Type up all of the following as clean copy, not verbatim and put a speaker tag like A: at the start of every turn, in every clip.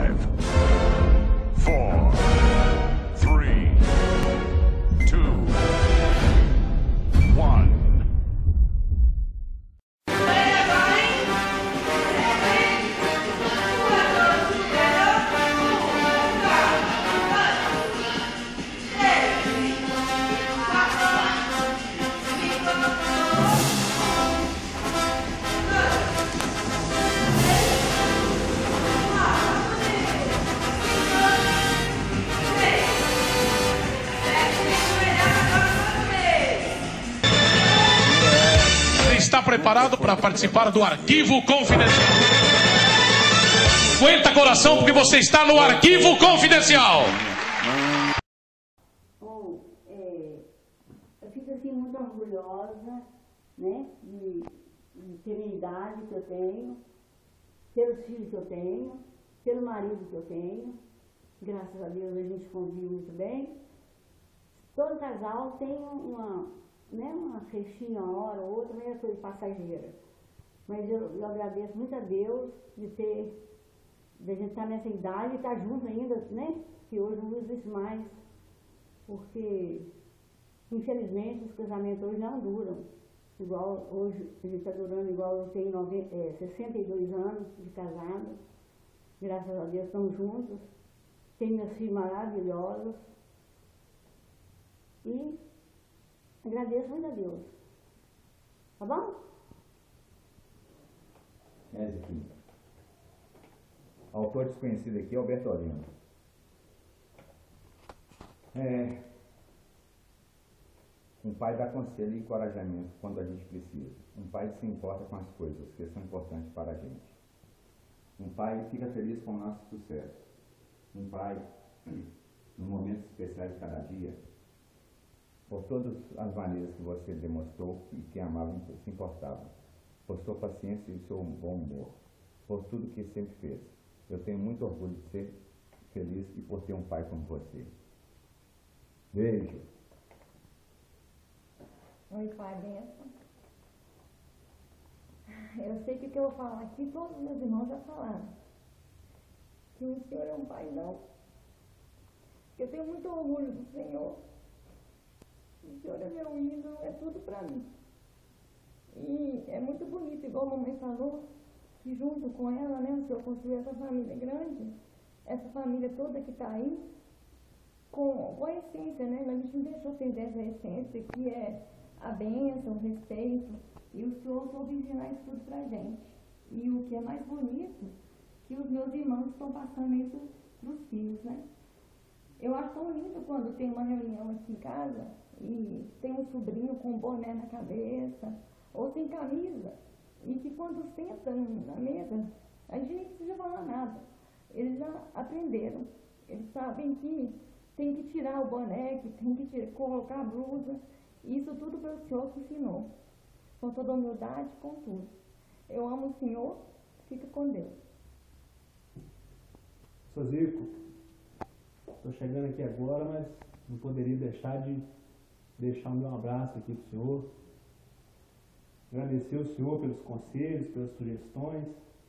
A: 5, 4, 3, 2, 1.
B: Está preparado para participar do Arquivo Confidencial? Aguenta coração, porque você está no Arquivo Confidencial.
C: Bom, eu fico assim muito orgulhosa, né, de ter a idade que eu tenho, pelos filhos que eu tenho, pelo marido que eu tenho. Graças a Deus a gente convive muito bem. Todo casal tem uma festinha, uma hora ou outra, não é coisa passageira. Mas eu agradeço muito a Deus de a gente estar nessa idade e estar junto ainda, né? Que hoje não existe mais. Porque, infelizmente, os casamentos hoje não duram. Igual hoje, a gente está durando igual eu tenho 62 anos de casada. Graças a Deus estamos juntos. Tenho meus filhos maravilhosos. E agradeço muito a Deus. Tá bom?
D: Aqui. Autor desconhecido aqui, Alberto Olino. Um pai dá conselho e encorajamento quando a gente precisa. Um pai se importa com as coisas que são importantes para a gente. Um pai fica feliz com o nosso sucesso. Um pai, no momentos especiais de cada dia, por todas as maneiras que você demonstrou e que amava e se importava, por sua paciência e seu bom humor, por tudo que sempre fez. Eu tenho muito orgulho de ser feliz e por ter um pai como você. Beijo.
E: Oi, pai, benção. Eu sei que o que eu vou falar aqui, todos os meus irmãos já falaram. Que o Senhor é um pai, não. Eu tenho muito orgulho do Senhor. O Senhor é meu ídolo, é tudo para mim. E é muito bonito, igual a mamãe falou, que junto com ela, né, o Senhor construiu essa família grande, essa família toda que está aí, com a essência, né? A gente não deixou perder essa essência, que é a bênção, o respeito, e o Senhor soube ensinar isso tudo pra gente. E o que é mais bonito, que os meus irmãos estão passando isso pros filhos, né? Eu acho tão lindo quando tem uma reunião aqui em casa, e tem um sobrinho com um boné na cabeça, ou sem camisa, e que quando sentam na mesa, a gente nem precisa falar nada. Eles já aprenderam, eles sabem que tem que tirar o boné, que tem que colocar a blusa, isso tudo foi o Senhor que ensinou, com toda humildade, com tudo. Eu amo o Senhor, fica com Deus.
F: Sou Zico, estou chegando aqui agora, mas não poderia deixar o meu abraço aqui para o senhor, agradecer o senhor pelos conselhos, pelas sugestões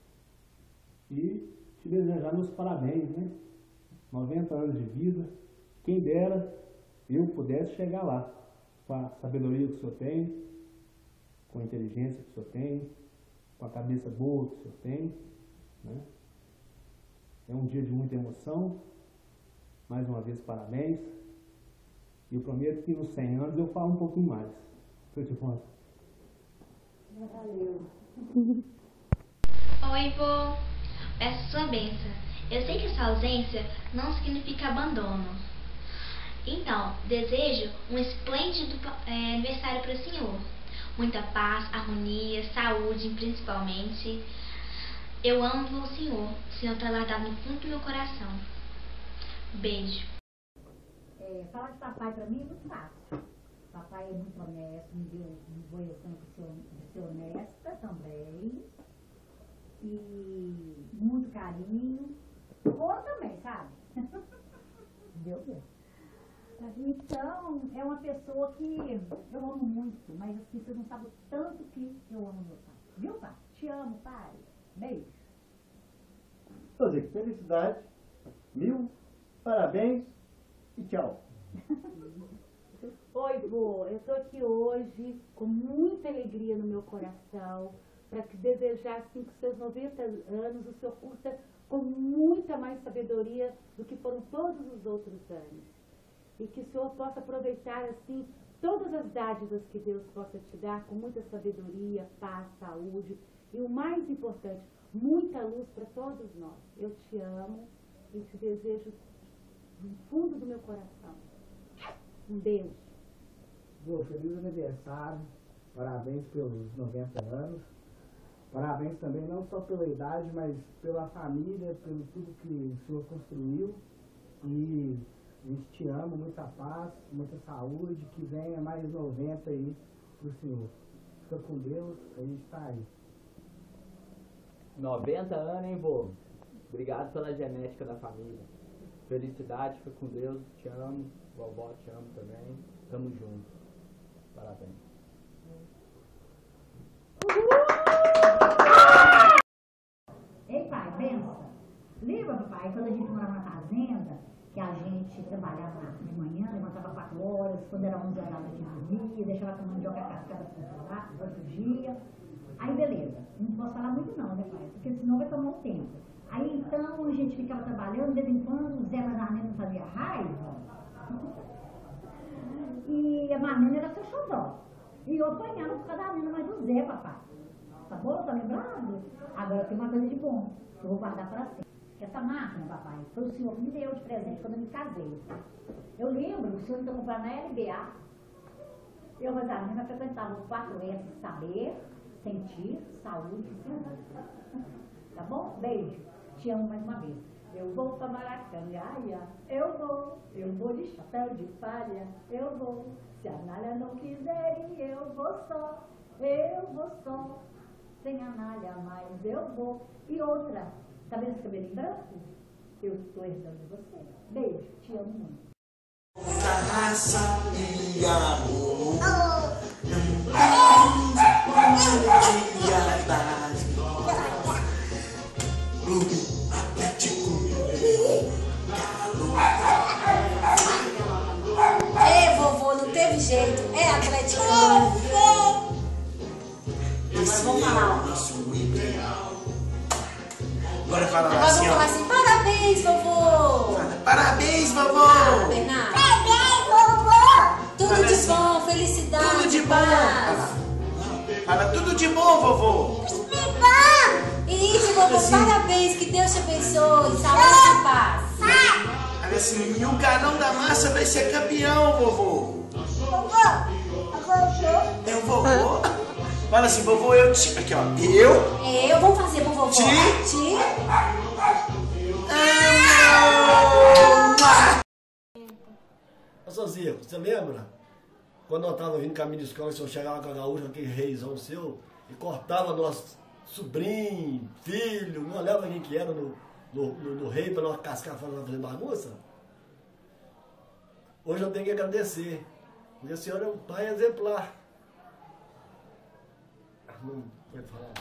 F: e te desejar meus parabéns, né? 90 anos de vida, quem dera eu pudesse chegar lá, com a sabedoria que o senhor tem, com a inteligência que o senhor tem, com a cabeça boa que o senhor tem, né? É um dia de muita emoção, mais uma vez parabéns. E eu prometo que nos 100 anos eu falo um pouquinho mais. Estou te falando.
C: Valeu.
G: Oi, vô. Peço sua bênção. Eu sei que essa ausência não significa abandono. Então, desejo um esplêndido aniversário para o senhor. Muita paz, harmonia, saúde, principalmente. Eu amo o senhor. O senhor está guardado no fundo do meu coração. Beijo.
H: Falar de papai para mim é muito fácil. Papai é muito honesto, me deu exemplo de ser honesta também. E muito carinho. Bom também, sabe? Entendeu? Então, é uma pessoa que eu amo muito, mas assim, você não sabe o tanto que eu amo meu pai. Viu, pai? Te amo, pai. Beijo.
F: Ô
I: dizer que felicidade, 1000 parabéns e tchau.
J: Oi, vô, eu tô aqui hoje com muita alegria no meu coração para que desejar assim, que seus 90 anos o senhor curta com muita mais sabedoria do que foram todos os outros anos. E que o senhor possa aproveitar assim todas as dádivas que Deus possa te dar com muita sabedoria, paz, saúde e o mais importante, muita luz para todos nós. Eu te amo e te desejo do fundo do meu coração. Um beijo.
K: Vô, feliz aniversário, parabéns pelos 90 anos, parabéns também não só pela idade, mas pela família, pelo tudo que o senhor construiu, e a gente te ama, muita paz, muita saúde, que venha mais 90 aí pro senhor. Fica com Deus, a gente tá aí.
L: 90 anos, hein, vô? Obrigado pela genética da família. Felicidade, fica com Deus, te amo, vovó te amo também, tamo junto. Parabéns.
H: Ei, pai, pensa. Lembra, papai, quando a gente morava na fazenda, que a gente trabalhava de manhã, levantava 4 horas, quando era 11 horas da noite dormia, deixava a mandioca cascada para outro dia. Aí, beleza. Não posso falar muito não, né, pai? Porque senão vai tomar um tempo. Aí, então, a gente ficava trabalhando, de vez em quando, o Zé Mazarneno não fazia raiva. E a Marlene era seu xodó. E eu apanhava por causa da Nena, mas do Zé, papai. Tá bom? Tá lembrado? Agora tem uma coisa de bom, que eu vou guardar pra sempre. Essa máquina, papai, foi o senhor que me deu de presente quando eu me casei. Eu lembro que o senhor me deu comprar na LBA. Eu e a Marlene frequentava os 4S: saber, sentir, saúde e saúde. Tá bom? Beijo. Te amo mais uma vez. Eu vou pra Maracanã, eu vou de chapéu de palha, eu vou. Se a Nália não quiser ir, eu vou só. Sem a Nália, mas eu vou. E outra, tá vendo esse cabelinho branco? Eu estou herdando de você. Beijo, te amo muito.
M: Raça e amor.
N: Ei, vovô, não teve jeito. É atleticano. Agora vamos falar,
M: Agora fala
N: Agora
M: assim,
N: vamos falar assim, parabéns, vovô.
M: Parabéns, vovô.
N: Ah, Bernardo. Parabéns, vovô. Tudo de bom, felicidade,
M: tudo de
N: paz.
M: bom. Fala tudo de bom, vovô.
N: Isso, vovô, assim, parabéns, que Deus te abençoe, saúde e paz.
M: Olha assim, e o Galão da Massa vai ser campeão, vovô. É o vovô. Fala assim, vovô, eu te... Aqui, ó, eu
N: vou fazer pro vovô.
M: Te
O: Ô, seu Zico, você lembra? Quando eu tava vindo caminho de escola, o senhor chegava com a gaúcha, aquele reizão seu, e cortava nosso sobrinho, filho, não olhava quem que era no rei para nós cascar falando fazer bagunça? Hoje eu tenho que agradecer, porque a senhora é um pai exemplar. Não pode falar.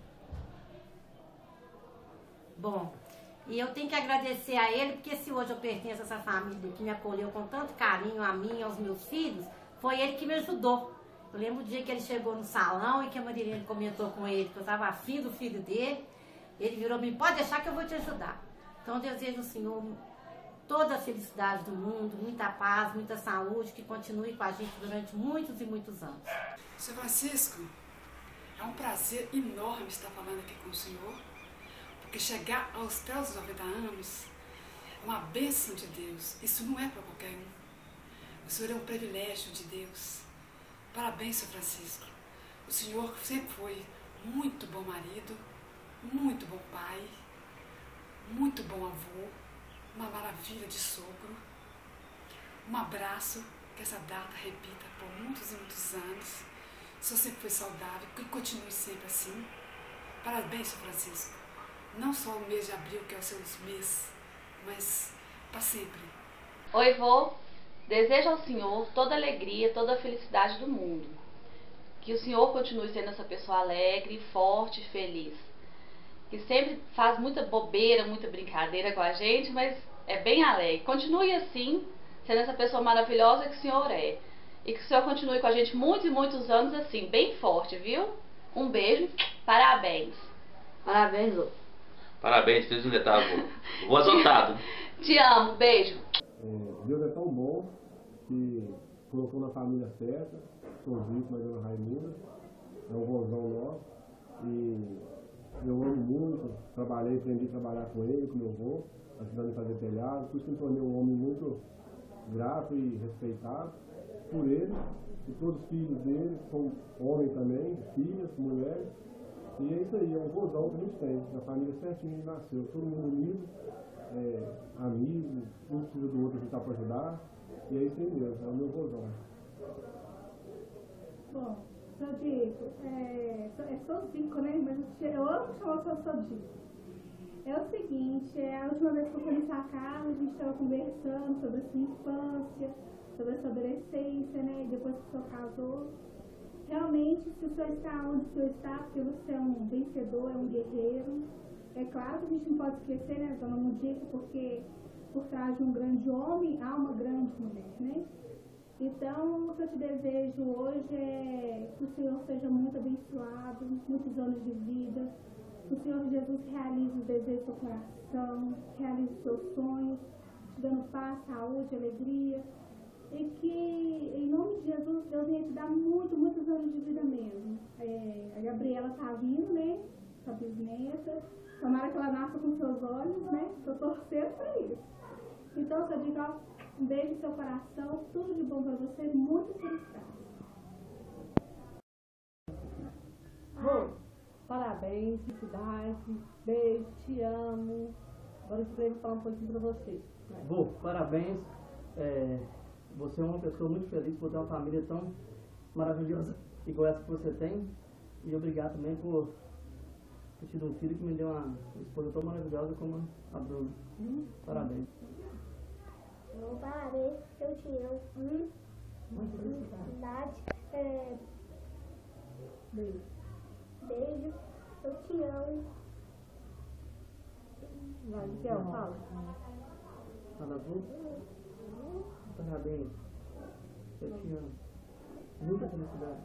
P: Bom, e eu tenho que agradecer a ele, porque se hoje eu pertenço a essa família que me acolheu com tanto carinho, a mim e aos meus filhos, foi ele que me ajudou. Eu lembro o dia que ele chegou no salão e que a Marilene comentou com ele que eu estava afim do filho dele. Ele virou e me pode deixar que eu vou te ajudar. Então eu desejo ao Senhor toda a felicidade do mundo, muita paz, muita saúde, que continue com a gente durante muitos e muitos anos.
Q: Seu Francisco, é um prazer enorme estar falando aqui com o senhor, porque chegar aos pés dos 90 anos é uma bênção de Deus. Isso não é para qualquer um. O senhor é um privilégio de Deus. Parabéns, seu Francisco. O senhor sempre foi muito bom marido, muito bom pai, muito bom avô, uma maravilha de sogro. Um abraço, que essa data repita por muitos e muitos anos. O senhor sempre foi saudável, que continue sempre assim. Parabéns, seu Francisco. Não só o mês de abril, que é o seu mês, mas para sempre.
R: Oi, vô. Desejo ao senhor toda a alegria, toda a felicidade do mundo. Que o senhor continue sendo essa pessoa alegre, forte e feliz. que sempre faz muita bobeira, muita brincadeira com a gente, mas é bem alegre. Continue assim, sendo essa pessoa maravilhosa que o senhor é. E que o senhor continue com a gente muitos e muitos anos assim, bem forte, viu? Um beijo, parabéns.
S: Parabéns, vô.
T: Parabéns, fez um detalhe, vô. Vô adotado.
R: Te amo, beijo.
F: Deus é tão bom que colocou na família certa, sou Zico, mas Dona Raimunda, é um vozão nosso, e eu amo muito, aprendi a trabalhar com ele, com meu avô, ajudando a fazer telhado, por isso que me tornei um homem muito grato e respeitado por ele, e todos os filhos dele, são homens também, filhas, mulheres, e é isso aí, é um vozão que a gente tem, na família certinho a gente nasceu, todo mundo unido, amigo, um precisa do outro, a gente tá para ajudar, e é isso aí mesmo, é o meu vozão.
U: Bom, Sodico, sou Zico, né? Mas eu amo chamar o Sodico. É o seguinte, a última vez que eu fui na sua casa, a gente estava conversando sobre a sua infância, sobre a sua adolescência, né? E depois que o senhor casou. Realmente, se o senhor está onde o senhor está, porque você é um vencedor, é um guerreiro. É claro que a gente não pode esquecer, né, Dona Mudica, porque por trás de um grande homem há uma grande mulher, né? Então, o que eu te desejo hoje é que o Senhor seja muito abençoado, muitos anos de vida, que o Senhor Jesus realize os desejos do seu coração, realize os seus sonhos, te dando paz, saúde, alegria, e que, em nome de Jesus, Deus venha te dar muitos anos de vida mesmo. A Gabriela tá vindo, né, sua bisneta, tomara que ela nasça com seus olhos, né, tô torcendo pra isso. Então, eu digo, ó, um beijo no seu coração, tudo de bom pra você, muita felicidade.
J: Vô, parabéns, felicidade, beijo, te amo. Agora eu queria falar um pouquinho pra você.
L: Vô, parabéns. Você é uma pessoa muito feliz por ter uma família tão maravilhosa igual essa que você tem. E obrigado também por ter tido um filho que me deu uma esposa tão maravilhosa como a Bruna. Parabéns.
V: Parabéns, eu te amo.
J: Muita felicidade.
V: Beijo. Beijo, eu te amo.
J: Vai, Miguel, fala.
L: Fala, Vu. Parabéns. Eu te amo. Muita felicidade.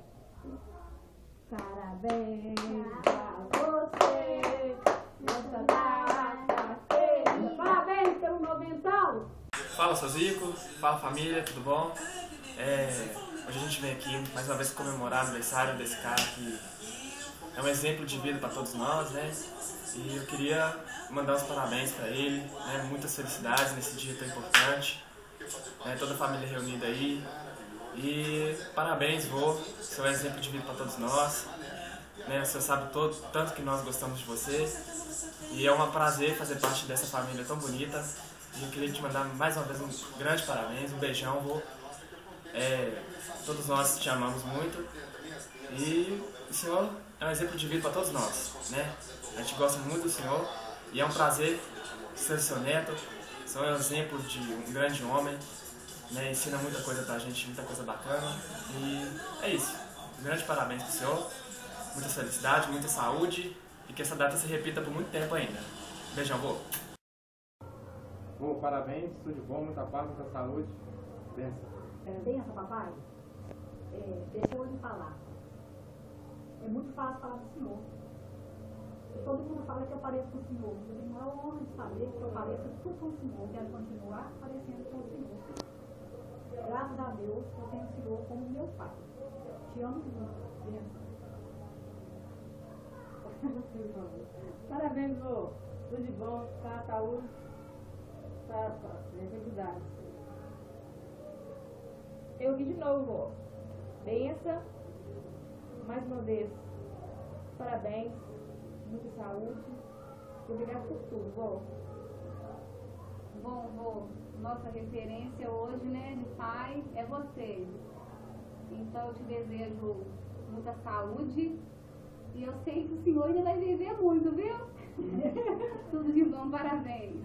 U: Parabéns a você, nessa data seja. Parabéns pelo noventão.
W: Fala, sou Zico. Fala, família, tudo bom? Hoje a gente vem aqui mais uma vez comemorar o aniversário desse cara que é um exemplo de vida para todos nós, né? E eu queria mandar os parabéns para ele, né? Muitas felicidades nesse dia tão importante, né? Toda a família reunida aí. E parabéns, vô, você é um exemplo de vida para todos nós, né? Você sabe tanto que nós gostamos de você. E é um prazer fazer parte dessa família tão bonita. E eu queria te mandar mais uma vez um grande parabéns, um beijão, vô. Todos nós te amamos muito. E o senhor é um exemplo de vida para todos nós, né? A gente gosta muito do senhor e é um prazer ser seu neto. O senhor é um exemplo de um grande homem, né? Ensina muita coisa pra gente, muita coisa bacana. E é isso. Um grande parabéns pro senhor. Muita felicidade, muita saúde e que essa data se repita por muito tempo ainda. Beijão, vô.
X: Vô, parabéns, tudo de bom, muita paz, muita saúde. Benção.
H: Benção, papai. Deixa eu lhe falar. É muito fácil falar do senhor. Todo mundo fala que eu pareço com o senhor. Eu tenho a honra de saber que eu pareço tudo com o senhor. Quero continuar parecendo com o senhor. Graças a Deus, eu tenho o senhor como meu pai. Te amo muito. Benção.
J: Parabéns, vô. Tudo de bom, tá? Saúde. Tá, felicidade. Eu aqui de novo, vô. Benção. Mais uma vez, parabéns. Muita saúde. Obrigado por tudo, vô.
Y: Bom, vô, nossa referência hoje, né, de pai é você. Então eu te desejo muita saúde e eu sei que o senhor ainda vai viver muito, viu? Tudo de bom, parabéns.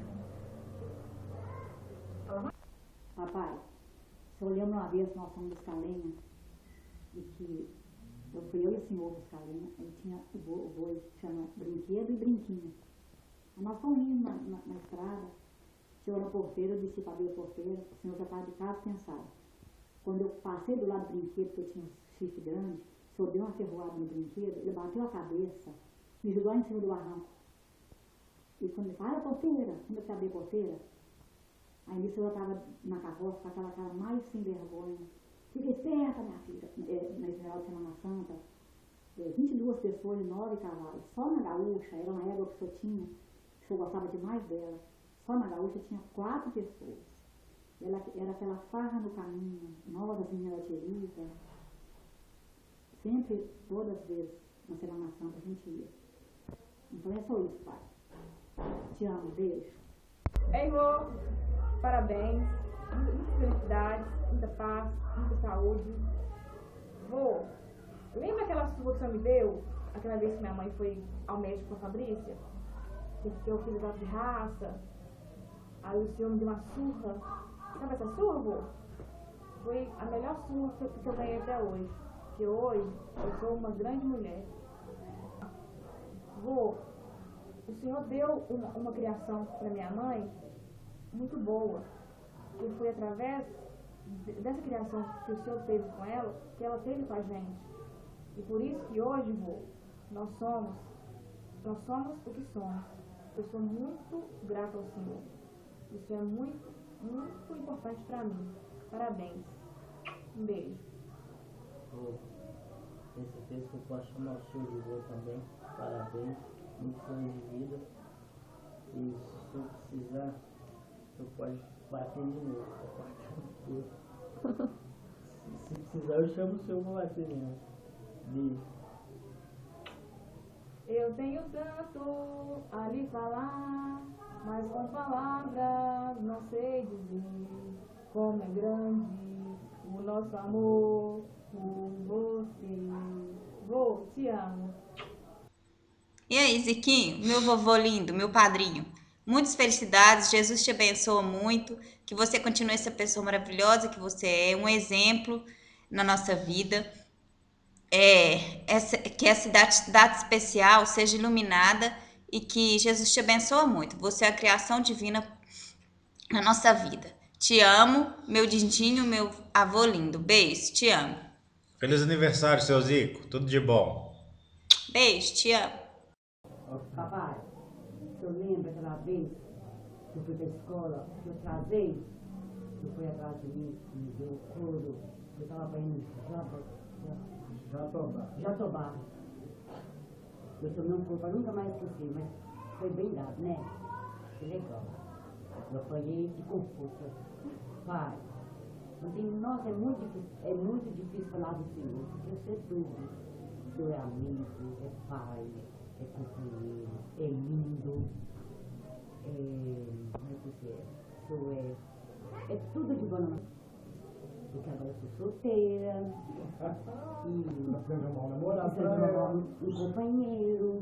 H: Papai, se olhamos uma vez nós somos escalenha e que
C: Eu fui eu e o senhor buscar linha, aí tinha o boi que chama Brinquedo e Brinquinho. Aí nós fomos indo na estrada, chegou na porteira, eu disse para abrir a porteira, o senhor já estava de casa pensado. Quando eu passei do lado do brinquedo, que eu tinha um chifre grande, o senhor deu uma ferroada no brinquedo, ele bateu a cabeça, me jogou em cima do barranco. E quando ele falou, a porteira, quando eu abri a porteira, aí nisso eu estava na carroça, com aquela cara mais sem vergonha. Fica esperta, minha filha, na Israel de Semana Santa, 22 pessoas e 9 cavalos. Só na gaúcha, era uma égua que o senhor tinha, que o senhor gostava demais dela, só na gaúcha tinha 4 pessoas. Era aquela farra no caminho, nova das meninas da Tirita. Sempre, todas as vezes, na Semana Santa a gente ia. Então é só isso, pai. Te amo, beijo.
U: Ei, vô, parabéns, muitas felicidades, muita paz, muita saúde. Vô, lembra aquela surra que o senhor me deu? Aquela vez que minha mãe foi ao médico com a Fabrícia? Que eu fiz o de raça. Aí o senhor me deu uma surra. Sabe essa surra, vô? Foi a melhor surra que eu ganhei até hoje. Porque hoje eu sou uma grande mulher. Vô, o senhor deu uma criação para minha mãe muito boa. E foi através dessa criação que o senhor teve com ela, que ela teve com a gente. E por isso que hoje, vô, nós somos o que somos. Eu sou muito grata ao senhor. Isso é muito, muito importante para mim. Parabéns. Um beijo.
L: Tenho certeza que eu posso chamar o senhor de vô também. Parabéns. Muitos anos de vida. E se eu precisar, eu pode bater de novo. Se precisar, eu chamo o senhor para bater de novo. Beijo.
U: Eu tenho tanto a lhe falar, mas com palavras não sei dizer como é grande o nosso amor por você. Vô, te amo.
A: E aí, Ziquinho, meu vovô lindo, meu padrinho, muitas felicidades, Jesus te abençoa muito, que você continue essa pessoa maravilhosa que você é, um exemplo na nossa vida, que essa data especial seja iluminada e que Jesus te abençoa muito, você é a criação divina na nossa vida. Te amo, meu dindinho, meu avô lindo, beijo, te amo.
B: Feliz aniversário, seu Zico, tudo de bom.
A: Beijo, te amo.
C: Papai, o senhor lembra aquela vez que eu fui para a escola, que eu trazei, que foi atrás de mim, me deu o couro, eu estava para ir no Jatobá. Eu tomei um couro para nunca mais esquecer, mas foi bem dado, né? Que legal. Eu apanhei de conforto. Pai, não tem, nossa, é muito difícil falar do Senhor, porque eu sei tudo. O Senhor é amigo, é pai, é companheiro, é lindo, como é que você é? O Senhor é tudo de bom. Porque agora eu sou solteira, e
F: você vai mal namorar,
C: um companheiro,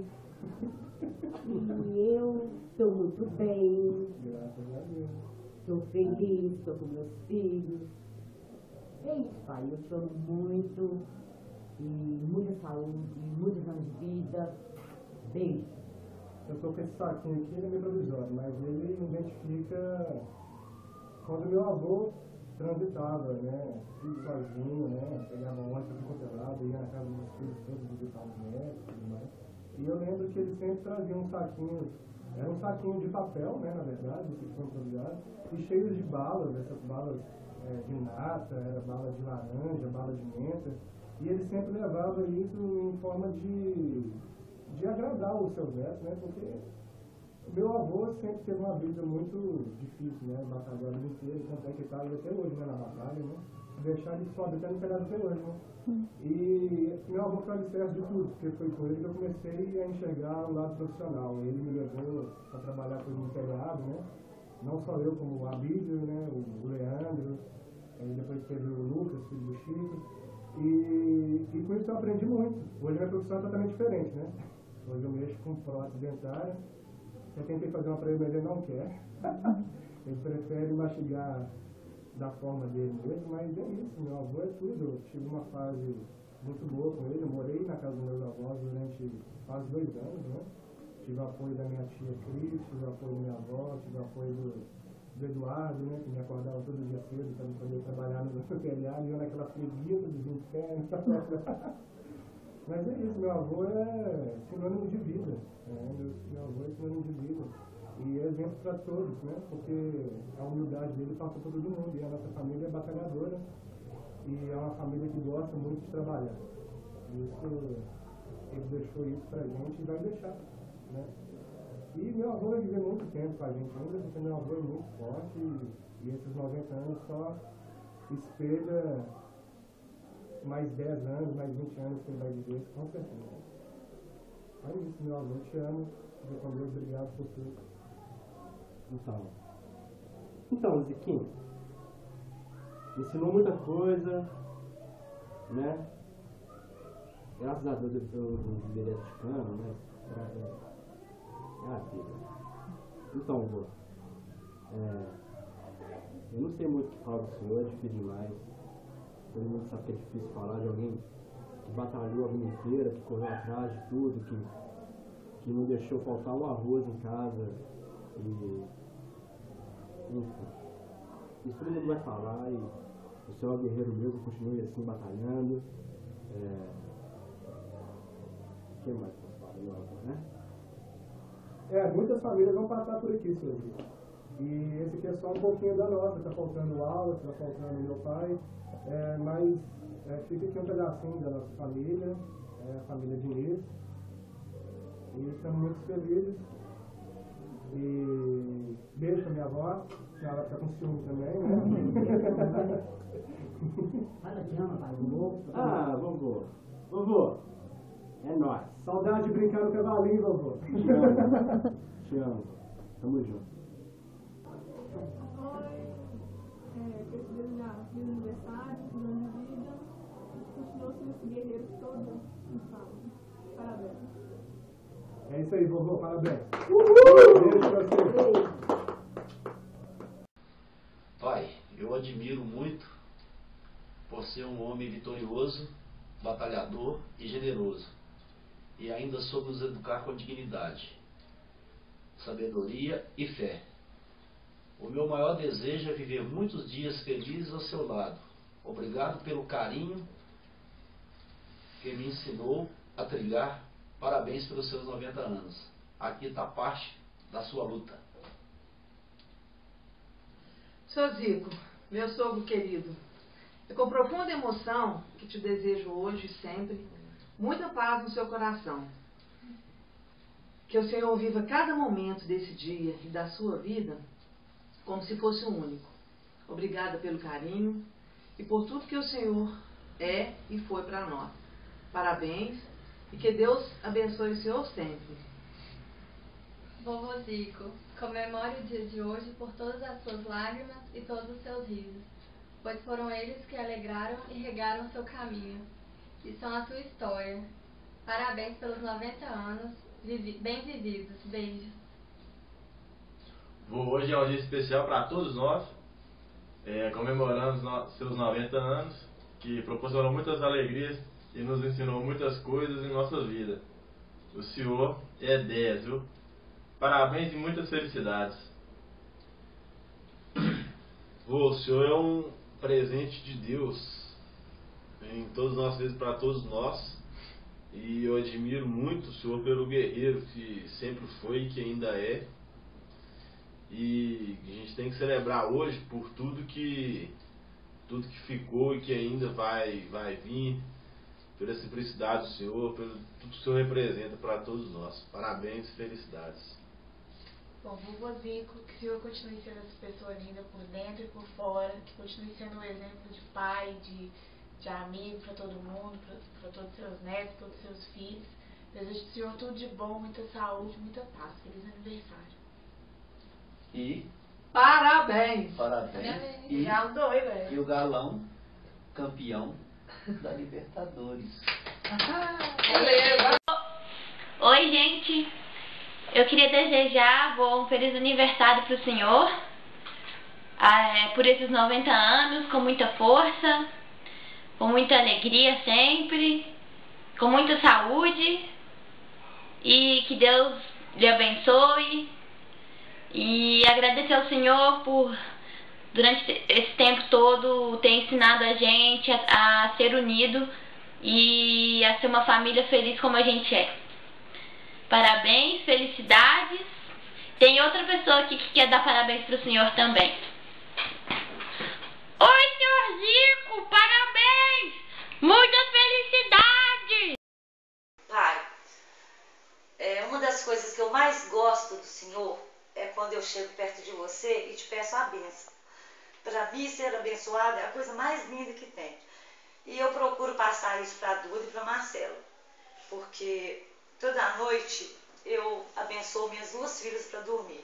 C: e eu estou muito bem,
F: graças a Deus.
C: Estou feliz, estou com meus filhos. É isso, pai, eu te amo muito, e muita saúde, muitos anos de vida. Beijo.
F: Eu estou com esse saquinho aqui, ele é meio provisório, mas ele identifica quando meu avô transitava, né, tudo sozinho, né, pegava um ônibus controlado, ia na casa dos filhos todos visitar os netos e tudo mais. E eu lembro que ele sempre trazia um saquinho, era um saquinho de papel, né, na verdade, esse foi improvisado, e cheio de balas, essas balas de nata, era bala de laranja, bala de menta, e ele sempre levava isso em forma de agradar os seus netos, né, porque meu avô sempre teve uma vida muito difícil, né? Batalhou a vida inteira, tanto é que está aí até hoje, né? Na batalha, né? Deixar ele só até no pedaço até hoje, né? E meu avô foi alicerce de tudo, porque foi com ele que eu comecei a enxergar o lado profissional. Ele me levou para trabalhar com o telhado, né? Não só eu, como o Abílio, né? O Leandro, depois teve o Lucas, filho do Chico. E com isso eu aprendi muito. Hoje a minha profissão é totalmente diferente, né? Hoje eu mexo com prótese dentária. Eu tentei fazer uma para ele, mas ele não quer. Ele prefere mastigar da forma dele mesmo, mas é isso, meu avô é tudo. Eu tive uma fase muito boa com ele. Eu morei na casa dos meus avós durante quase 2 anos, né? Tive o apoio da minha tia Cris, tive o apoio da minha avó, tive o apoio do Eduardo, né? Que me acordava todo dia cedo para poder trabalhar no telhado, e eu naquela preguiça de 20 pés. Mas é isso, meu avô é sinônimo de vida. Meu avô é sinônimo de vida. E é exemplo para todos, né? Porque a humildade dele passa por todo mundo. E a nossa família é batalhadora. E é uma família que gosta muito de trabalhar. Isso, ele deixou isso pra gente e vai deixar, né? E meu avô vai viver muito tempo com a gente ainda, porque meu avô é muito forte. E esses 90 anos só espelha mais 10 anos, mais 20 anos que ele vai viver, com certeza. É isso, meu avô, te amo. Fica com Deus, obrigado por tudo.
D: Então, Ziquinho, ensinou muita coisa, né? Graças a Deus ele foi um direto de cano, né? É a vida. Então, vô, eu não sei muito o que fala do senhor, é difícil demais. Todo mundo sabe que é difícil falar de alguém que batalhou a vida inteira, que correu atrás de tudo, que não deixou faltar um arroz em casa. E, enfim, isso todo mundo vai falar, e o senhor é guerreiro mesmo, continue assim batalhando. O que mais posso falar, meu avô, né?
F: Muitas famílias vão passar por aqui, senhor. E esse aqui é só um pouquinho da nossa, tá faltando aula, tá faltando meu pai, mas fica aqui um pedacinho da nossa família, a família Diniz. E estamos muito felizes. E beijo pra minha avó, que ela tá com ciúme também, né?
C: Fala, te ama, pai.
D: Vovô. Vovô, é nóis.
F: Saudade de brincar no cavalinho, vovô.
D: Te amo. Tamo junto.
U: Oi, quero desejar feliz aniversário, feliz ano de vida. Continua sendo esse guerreiro que todo mundo fala. Parabéns.
F: É isso aí, vovô, parabéns. Beijo pra você.
E: Pai, eu admiro muito por ser um homem vitorioso, batalhador e generoso. E ainda soube nos educar com dignidade, sabedoria e fé. O meu maior desejo é viver muitos dias felizes ao seu lado. Obrigado pelo carinho que me ensinou a trilhar. Parabéns pelos seus 90 anos. Aqui está parte da sua luta.
G: Seu Zico, meu sogro querido, é com profunda emoção que te desejo hoje e sempre muita paz no seu coração. Que o Senhor viva cada momento desse dia e da sua vida como se fosse o único. Obrigada pelo carinho e por tudo que o Senhor é e foi para nós. Parabéns e que Deus abençoe o Senhor sempre.
I: Vovô Zico, comemore o dia de hoje por todas as suas lágrimas e todos os seus risos, pois foram eles que alegraram e regaram seu caminho, e são a sua história. Parabéns pelos 90 anos, bem vividos. Beijos.
W: Hoje é um dia especial para todos nós. Comemoramos seus 90 anos, que proporcionou muitas alegrias e nos ensinou muitas coisas em nossa vida. O senhor é 10, viu? Parabéns e muitas felicidades.
B: O senhor é um presente de Deus em todas as nossas vidas, para todos nós. E eu admiro muito o senhor pelo guerreiro que sempre foi e que ainda é. E a gente tem que celebrar hoje por tudo que ficou e que ainda vai vir, pela simplicidade do senhor, pelo tudo que o senhor representa para todos nós. Parabéns e felicidades.
S: Bom, vovô Zico, que o senhor continue sendo essa pessoa linda por dentro e por fora, que continue sendo um exemplo de pai, de amigo para todo mundo, para todos os seus netos, todos os seus filhos. Desejo ao senhor tudo de bom, muita saúde, muita paz. Feliz aniversário.
E: E
G: parabéns!
E: Parabéns. E o galão campeão da Libertadores.
A: Oi, gente. Eu queria desejar um feliz aniversário para o senhor, por esses 90 anos, com muita força,
K: com muita alegria sempre, com muita saúde, e que Deus lhe abençoe. E agradecer ao Senhor por, durante esse tempo todo, ter ensinado a gente a ser unido e a ser uma família feliz como a gente é. Parabéns, felicidades. Tem outra pessoa aqui que quer dar parabéns para o senhor também. Oi, senhor Zico, parabéns! Muita felicidade!
M: Pai, uma das coisas que eu mais gosto do senhor é quando eu chego perto de você e te peço a bênção. Para mim, ser abençoada é a coisa mais linda que tem. E eu procuro passar isso para a Duda e para Marcelo, porque toda noite eu abençoo minhas duas filhas para dormir.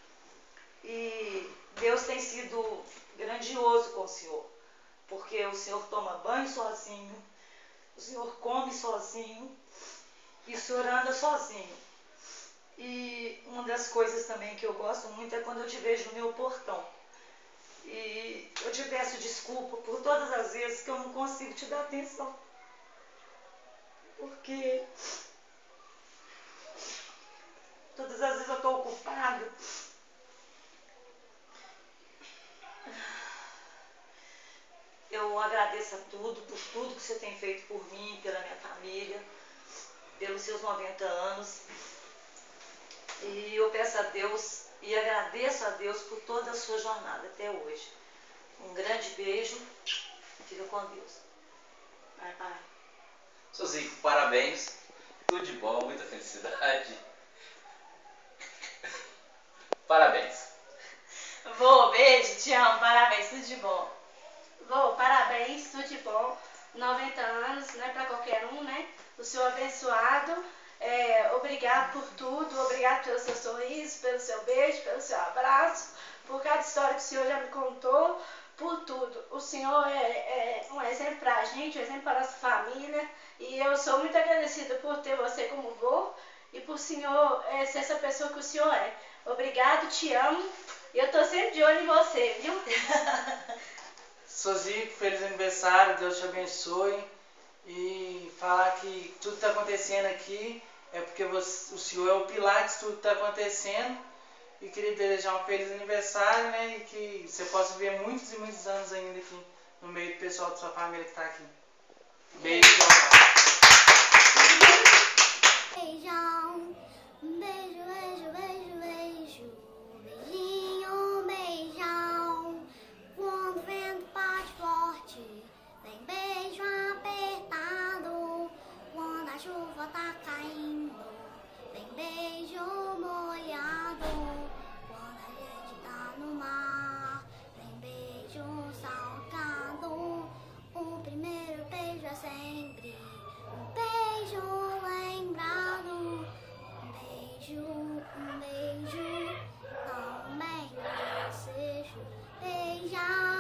M: E Deus tem sido grandioso com o senhor, porque o senhor toma banho sozinho, o senhor come sozinho e o senhor anda sozinho. E uma das coisas também que eu gosto muito é quando eu te vejo no meu portão. E eu te peço desculpa por todas as vezes que eu não consigo te dar atenção. Porque todas as vezes eu estou ocupada. Eu agradeço a tudo, por tudo que você tem feito por mim, pela minha família, pelos seus 90 anos. E eu peço a Deus e agradeço a Deus por toda a sua jornada até hoje. Um grande beijo. Fica com Deus. Bye, bye.
T: Seu Zico, parabéns. Tudo de bom, muita felicidade. Parabéns.
A: Vô, beijo, te amo, parabéns, tudo de bom.
N: Vô, parabéns, tudo de bom. 90 anos, não é pra qualquer um, né? O senhor abençoado. Obrigado por tudo, obrigado pelo seu sorriso, pelo seu beijo, pelo seu abraço, por cada história que o senhor já me contou, por tudo. O senhor é um exemplo pra gente, um exemplo para a nossa família, e eu sou muito agradecida por ter você como vô e por o senhor ser essa pessoa que o senhor é. Obrigado, te amo, e eu tô sempre de olho em você, viu?
O: Sozico, feliz aniversário, Deus te abençoe, e falar que tudo que está acontecendo aqui é porque o senhor é o pilar de tudo que está acontecendo, e queria desejar um feliz aniversário, né, e que você possa viver muitos e muitos anos ainda aqui no meio do pessoal da sua família que está aqui. Beijo.
V: Beijão, beijo, beijo, beijo, beijo, beijinho, beijão. Quando o vento bate forte, vem beijo apertado. Quando a chuva tá caindo, vem beijo molhado. Quando a gente tá no mar, vem beijo salgado. O primeiro beijo é sempre um beijo lembrado. Um beijo, também desejo beijar.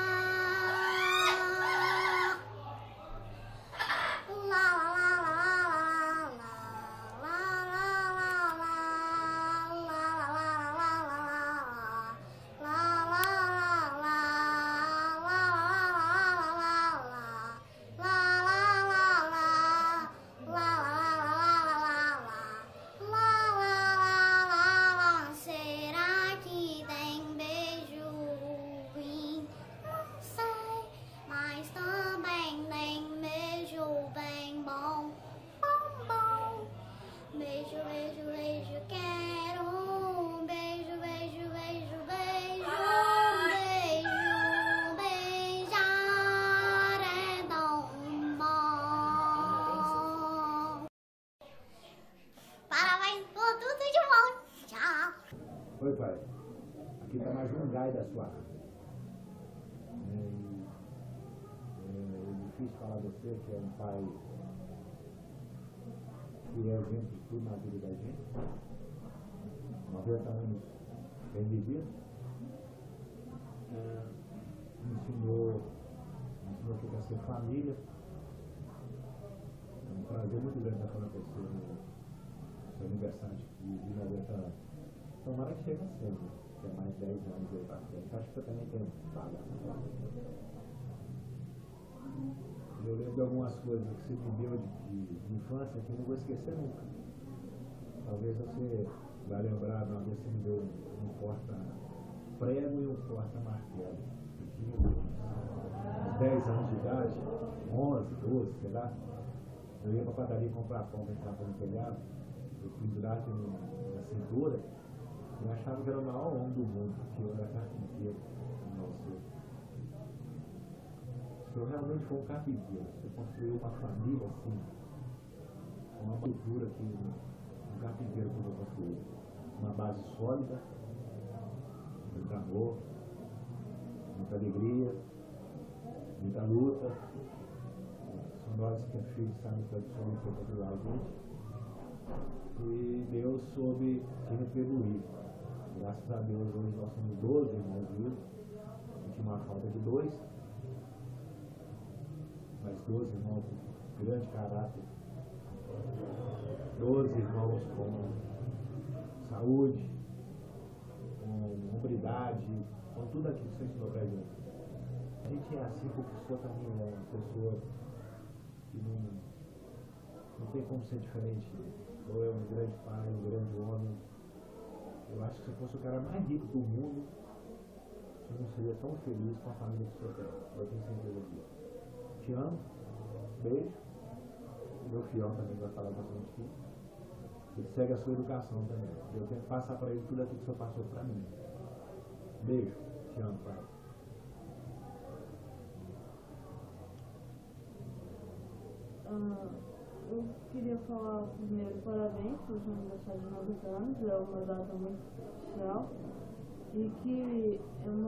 V: Será que tem beijo ruim? Não sei, mas também tem beijo bem bom, bom, bom. Beijo, beijo, beijo, quero um beijo, beijo, beijo, beijo, beijo, beijar é tão bom. Parabéns por tudo de bom. Tchau.
P: Oi, pai. Aqui está mais um gai da sua casa. É difícil falar de você, que é um pai que é exemplo de tudo na vida da gente. 90 anos bem vivido. Me ensinou o que é ser família. É um prazer muito grande estar falando com você no seu aniversário de 90 anos. Tomara que chegue a ser, né? Que é mais 10 anos aí pra frente. Acho que eu também tenho que pagar. Eu lembro de algumas coisas que você me deu de infância que eu não vou esquecer nunca. Talvez você vai lembrar, uma vez você me deu um porta-prego e um porta-martelo. Eu tinha uns 10 anos de idade, 11, 12, sei lá. Eu ia para a padaria comprar pão para entrar no telhado. Eu pendurava na cintura e achava que era o maior homem do mundo, que eu era carpinteiro. O senhor realmente foi um carpinteiro. Você construiu uma família assim, com uma cultura que um carpinteiro podia construir. Uma base sólida, muito amor, muita alegria, muita luta. São nós que temos filhos, sabem que tradicionalmente foi popular, gente. E Deus soube se retribuir. Graças a Deus, hoje nós somos 12 irmãos vivos. A gente tinha uma falta de 2, mas 12 irmãos com grande caráter. 12 irmãos com saúde, com hombridade, com tudo aquilo que você ensinou pra gente. A gente é assim porque o senhor também é uma pessoa que não tem como ser diferente. Ou é um grande pai, um grande homem. Eu acho que se fosse o cara mais rico do mundo, eu não seria tão feliz com a família que o senhor tem. Eu tenho certeza disso. Te amo, beijo. Meu fiel também vai falar bastante aqui. Ele segue a sua educação também. Eu tenho que passar para ele tudo aquilo que o senhor passou para mim. Beijo, te amo, pai.
J: Eu queria falar primeiro parabéns pelo seu aniversário de 90 anos, é uma data muito especial e que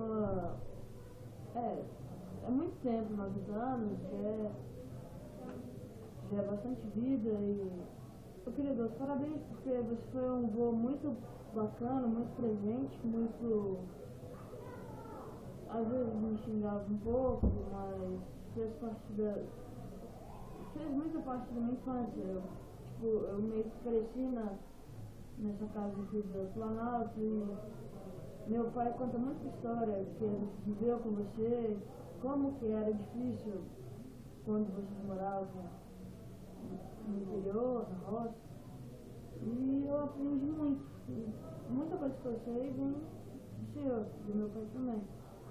J: é muito tempo, 90 anos, já é bastante vida e eu queria dar os parabéns porque você foi um vô muito bacana, muito presente, muito, às vezes me xingava um pouco, mas fez muita parte da minha infância. Eu meio que cresci nessa casa aqui do Planalto e meu pai conta muita história que ele viveu com você, como que era difícil quando vocês moravam no interior, na roça. E eu aprendi muito. Muita coisa que eu sei vem do senhor, do meu pai também.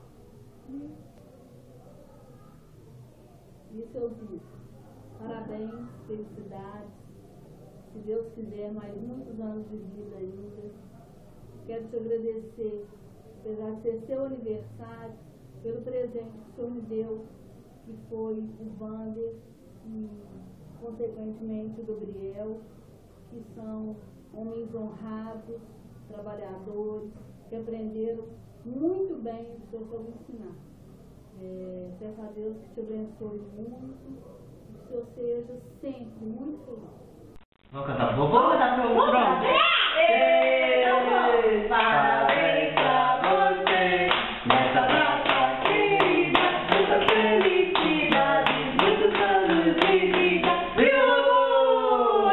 Q: E o seu Zico? Parabéns, felicidades. Se Deus quiser, mais muitos anos de vida ainda. Quero te agradecer, apesar de ser seu aniversário, pelo presente que o Senhor me deu, que foi o Wander e, consequentemente, o Gabriel, que são homens honrados, trabalhadores, que aprenderam muito bem o que eu soube ensinar. Peço a Deus que te abençoe muito. Que o Senhor seja sempre muito feliz.
E: Vamos cantar pro vovô? Vamos cantar pro vovô? Pronto. Parabéns pra você nessa data querida, muita felicidade, muitos anos de vida. Viva o vovô!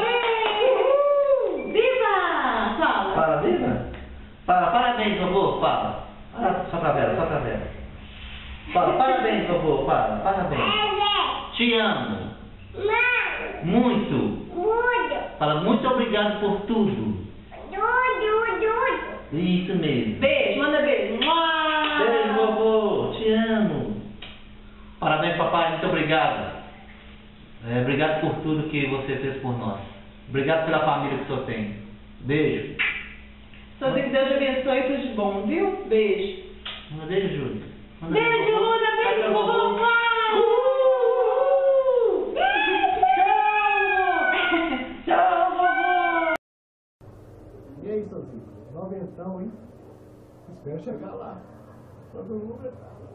E: Viva! Fala. Fala, viva? Fala, parabéns, vovô, fala. Só pra ver. Fala, parabéns, vovô, fala, parabéns. Te amo. Muito. Fala, muito obrigado por tudo. Isso mesmo.
G: Beijo, manda beijo.
E: Beijo, vovô. Te amo. Parabéns, papai. Muito obrigado. Obrigado por tudo que você fez por nós. Obrigado pela família que o senhor tem. Beijo.
G: Só que Deus te abençoe e tudo de bom, viu? Beijo.
E: Manda beijo, Júlia.
G: Beijo, Júlia. Beijo, vovô.
P: E aí, seu filho? Noventão, hein? Espero chegar lá. Todo mundo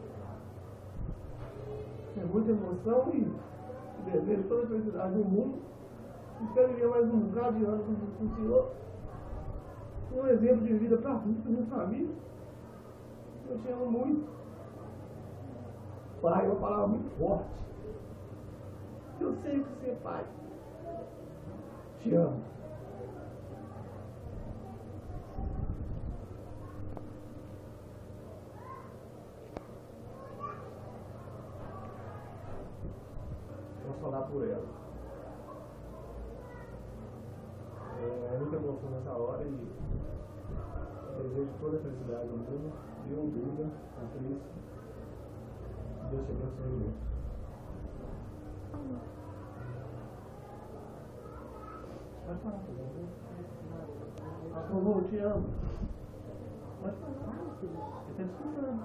P: é muita emoção e desejo toda a felicidade do mundo. Espero viver mais um bocado de anos com o senhor. Um exemplo de vida para mim, para minha família. Eu te amo muito. Pai é uma palavra muito forte. Eu sei que você é pai. Te amo.
D: por ela. É muita emoção nessa hora e desejo toda a felicidade do mundo. Eu, Duda, Patrícia, Deus te abençoe muito. Pode falar, por favor, te amo. Pode falar, filho. Eu estou escutando.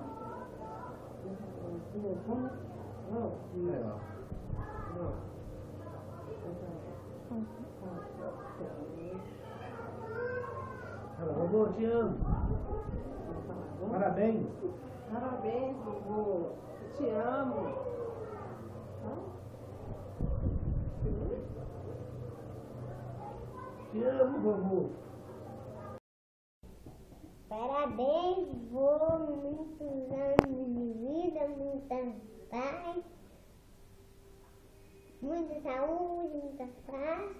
D: Não. Não. Vovô, te amo. Parabéns.
J: Parabéns, vovô. Te amo.
D: Te amo, vovô.
V: Parabéns, vô, muitos anos de vida, muita paz, muita saúde, muita paz.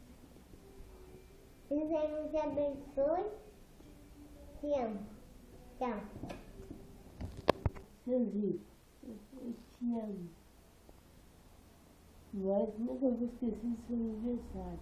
V: Que o Senhor te abençoe. Te amo. Tchau.
C: Seu Zico, eu te amo. Mas nunca vou esquecer seu aniversário.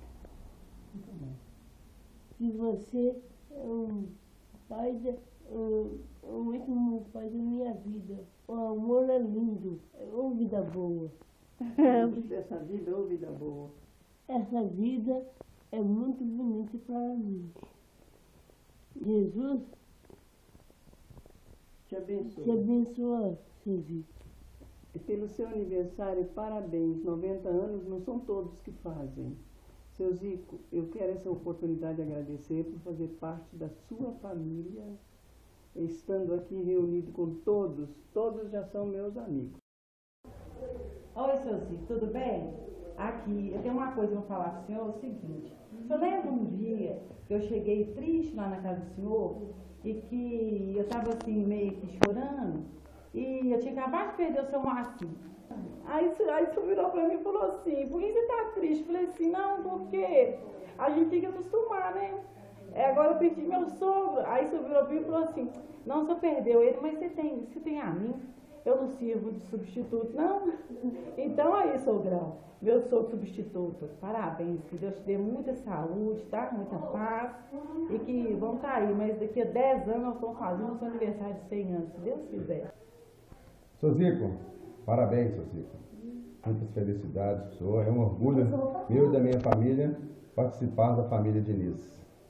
C: E você é um pai, o último pai da minha vida. O amor é lindo, é vida boa.
H: Essa vida é vida boa.
C: Essa vida é muito bonita para mim. Jesus
H: te abençoe.
C: Te abençoe, seu Zico.
H: E pelo seu aniversário, parabéns. 90 anos não são todos que fazem. Seu Zico, eu quero essa oportunidade de agradecer por fazer parte da sua família, estando aqui reunido com todos. Todos já são meus amigos.
L: Oi, seu Zico, tudo bem? Aqui, eu tenho uma coisa para falar com o senhor, é o seguinte. O senhor lembra um dia que eu cheguei triste lá na casa do senhor e que eu estava assim, meio que chorando e eu tinha acabado de perder o seu Marquinhos. Aí o senhor virou para mim e falou assim, por que você está triste? Eu falei assim, não, porque a gente tem que acostumar, né? Agora eu perdi meu sogro. Aí o senhor virou para mim e falou assim, não, o senhor perdeu ele, mas você tem a mim. Eu não sirvo de substituto, não. Então aí, sogrão, meu sogro substituto, parabéns, que Deus te dê muita saúde, tá? Muita paz e que vão estar aí, mas daqui a 10 anos nós estamos fazendo o seu aniversário de 100 anos, se Deus quiser.
R: Seu Zico, parabéns, seu Zico. Muitas felicidades para o senhor. É um orgulho meu e da minha família participar da família Diniz.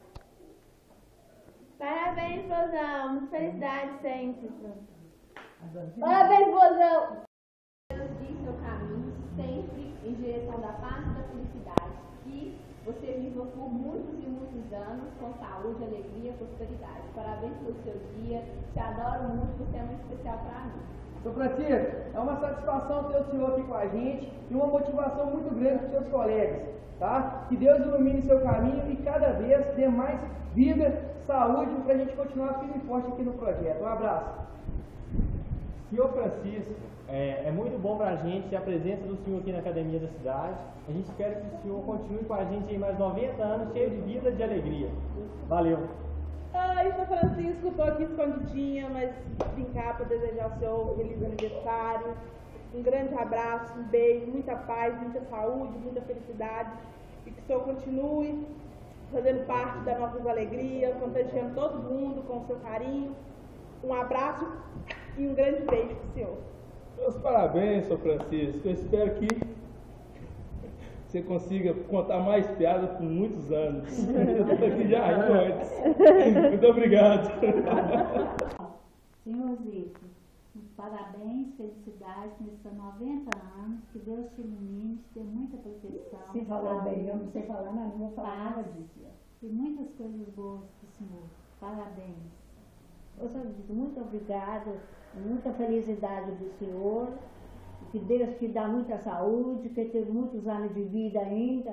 Q: Parabéns, vozão. Muita felicidade sempre.
V: Parabéns, vozão.
Q: Deus guie seu caminho sempre em direção da paz e da felicidade. Que você viva por muitos e muitos anos com saúde, alegria e prosperidade. Parabéns pelo seu dia. Te adoro muito, você é muito especial para mim.
X: Sr. Francisco, é uma satisfação ter o senhor aqui com a gente e uma motivação muito grande para os seus colegas, tá? Que Deus ilumine seu caminho e cada vez dê mais vida, saúde para a gente continuar firme e forte aqui no projeto. Um abraço.
F: Senhor Francisco, é muito bom para a gente ter a presença do senhor aqui na Academia da Cidade. A gente espera que o senhor continue com a gente aí mais 90 anos, cheio de vida e de alegria. Valeu!
Y: Ai, São Francisco, estou aqui escondidinha, mas brincar para desejar o seu feliz aniversário. Um grande abraço, um beijo, muita paz, muita saúde, muita felicidade. E que o senhor continue fazendo parte das nossas alegrias, contagiando todo mundo com o seu carinho. Um abraço e um grande beijo para o senhor.
F: Meus parabéns, São Francisco. Eu espero que você consiga contar mais piadas por muitos anos. Eu estou aqui já antes. Muito obrigado.
Z: Senhor Zico, parabéns, felicidades nesses 90 anos. Que Deus te ilumine, te dê muita proteção.
C: Se falou bem, eu não sei falar, mas não vou falar nada disso.
Z: E muitas coisas boas para o senhor. Parabéns.
C: Ô, Senhor Zico, muito obrigado. Muita felicidade do senhor. Que Deus te dá muita saúde, que tenha muitos anos de vida ainda.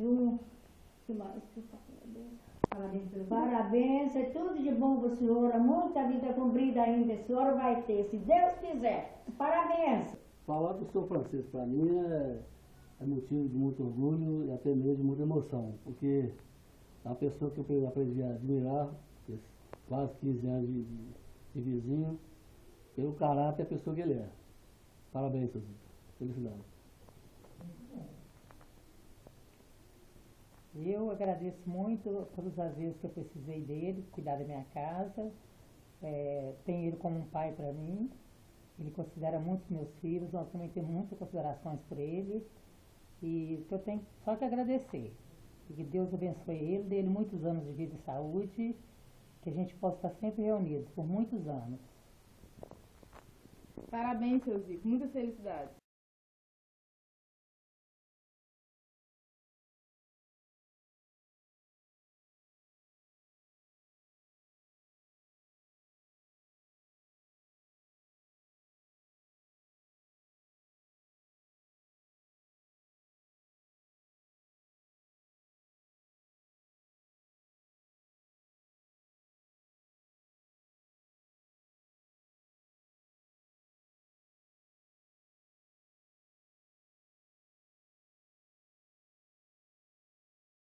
C: Parabéns, é tudo de bom para a senhora, muita vida comprida ainda, a senhora vai ter, se Deus quiser. Parabéns!
D: Falar do São Francisco para mim é motivo de muito orgulho e até mesmo de muita emoção, porque é uma pessoa que eu aprendi a admirar, quase 15 anos de vizinho, pelo caráter e a pessoa que ele é. Parabéns, seu Zico. Felicidade.
B: Eu agradeço muito todas as vezes que eu precisei dele, cuidar da minha casa. Tenho ele como um pai para mim. Ele considera muito meus filhos, nós também temos muitas considerações por ele. E eu tenho só que agradecer. E que Deus abençoe ele, dê ele muitos anos de vida e saúde, que a gente possa estar sempre reunidos por muitos anos.
Y: Parabéns, seu Zico. Muita felicidade.